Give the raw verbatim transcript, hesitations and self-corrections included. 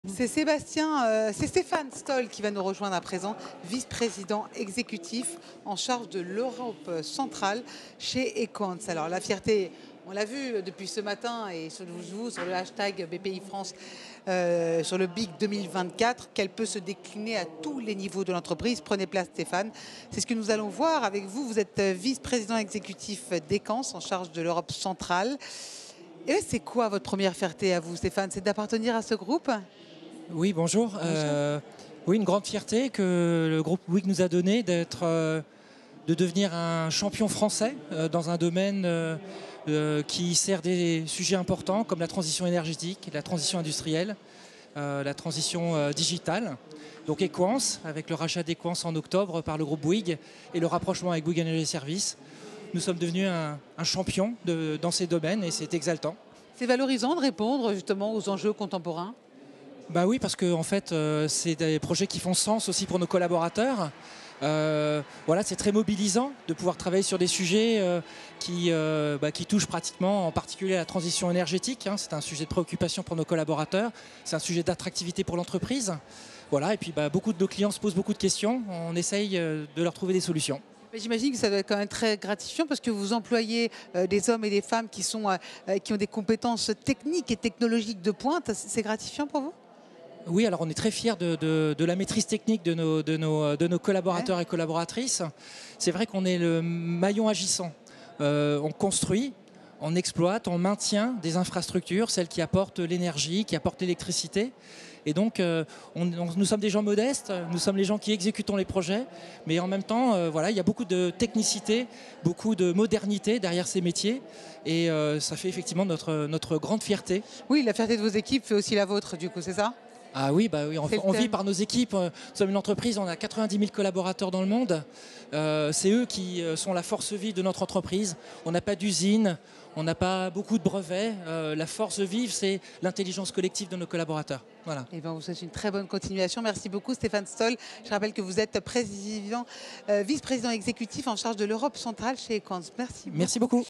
C'est Sébastien, euh, c'est Stéphane Stoll qui va nous rejoindre à présent, vice-président exécutif en charge de l'Europe centrale chez Equans. Alors la fierté, on l'a vu depuis ce matin et sur vous, sur le hashtag B P I France, euh, sur le B I C deux mille vingt-quatre, qu'elle peut se décliner à tous les niveaux de l'entreprise. Prenez place Stéphane. C'est ce que nous allons voir avec vous. Vous êtes vice-président exécutif d'Equans en charge de l'Europe centrale. Et c'est quoi votre première fierté à vous, Stéphane? C'est d'appartenir à ce groupe? Oui, bonjour. bonjour. Euh, oui, une grande fierté que le groupe Bouygues nous a donné d'être, euh, de devenir un champion français euh, dans un domaine euh, euh, qui sert des sujets importants comme la transition énergétique, la transition industrielle, euh, la transition euh, digitale. Donc Equans, avec le rachat d'Equans en octobre par le groupe Bouygues et le rapprochement avec Bouygues Energy Services, nous sommes devenus un, un champion de, dans ces domaines et c'est exaltant. C'est valorisant de répondre justement aux enjeux contemporains. Bah oui, parce que en fait, euh, c'est des projets qui font sens aussi pour nos collaborateurs. Euh, voilà, c'est très mobilisant de pouvoir travailler sur des sujets euh, qui, euh, bah, qui touchent pratiquement, en particulier la transition énergétique. Hein. C'est un sujet de préoccupation pour nos collaborateurs. C'est un sujet d'attractivité pour l'entreprise. Voilà, et puis bah, beaucoup de nos clients se posent beaucoup de questions. On essaye euh, de leur trouver des solutions. J'imagine que ça doit être quand même très gratifiant parce que vous employez euh, des hommes et des femmes qui, sont, euh, qui ont des compétences techniques et technologiques de pointe. C'est gratifiant pour vous? Oui, alors on est très fiers de, de, de la maîtrise technique de nos, de nos, de nos collaborateurs ouais. et collaboratrices. C'est vrai qu'on est le maillon agissant. Euh, on construit, on exploite, on maintient des infrastructures, celles qui apportent l'énergie, qui apportent l'électricité. Et donc, euh, on, on, nous sommes des gens modestes, nous sommes les gens qui exécutons les projets, mais en même temps, euh, voilà, il y a beaucoup de technicité, beaucoup de modernité derrière ces métiers, et euh, ça fait effectivement notre, notre grande fierté. Oui, la fierté de vos équipes fait aussi la vôtre, du coup, c'est ça? Ah oui, bah oui, on, on vit par nos équipes. Nous sommes une entreprise, on a quatre-vingt-dix mille collaborateurs dans le monde. Euh, c'est eux qui sont la force vive de notre entreprise. On n'a pas d'usine, on n'a pas beaucoup de brevets. Euh, la force vive, c'est l'intelligence collective de nos collaborateurs. Voilà. Et ben, vous souhaite une très bonne continuation. Merci beaucoup Stéphane Stoll. Je rappelle que vous êtes président, euh, vice-président exécutif en charge de l'Europe centrale chez Equans. Merci beaucoup. Merci beaucoup.